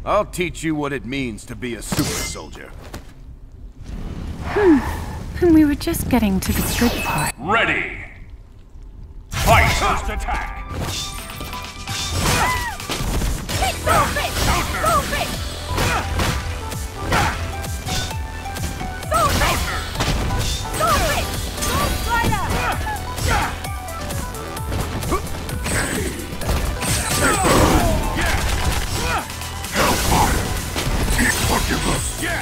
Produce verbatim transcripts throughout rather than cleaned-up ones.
I'll teach you what it means to be a super soldier. Hmm. And we were just getting to the good part. Ready! Fight! First attack! Move it! Move it! Move it! Move it! Move Strider! Hellfire! Incubus! Yeah!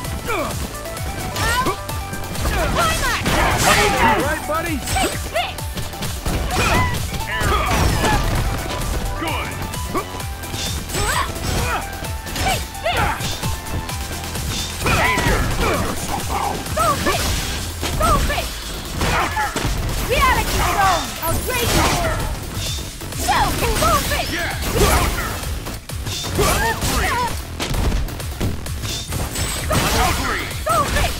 Climax! All right, buddy? Take this! Air Good! Take this! Danger! Move it! Move it! Reality Zone! Outrageous! Show can move it! Yeah! Counter! Level three! Level three! Move it!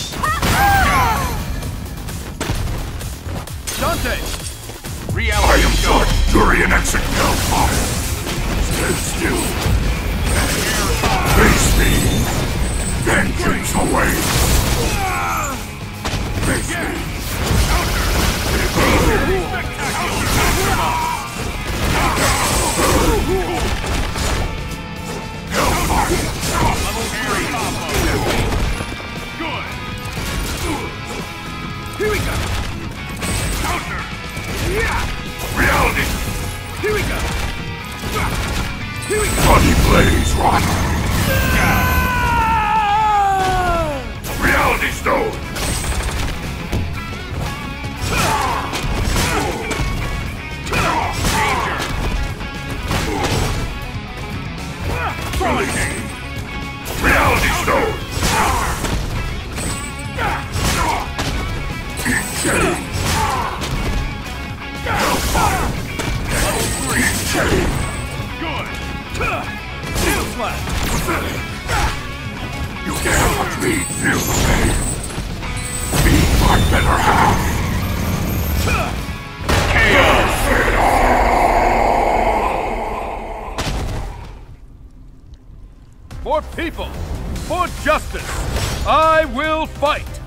Dante! Reality! I am Dark Durian exit Hellfire! Stand still! Face me! Vengeance awaits! Face me! Here we go! Counter! Yeah! Reality! Here we go! Here we go! Bloody blaze, Rotter! Reality Stone! Danger! Trillium! Reality Stone! Chain! Hellfire! Level three! Chain! Good! Shield slap! You dare let me feel the pain! Be my better half! Chaos! For people! For justice! I will fight!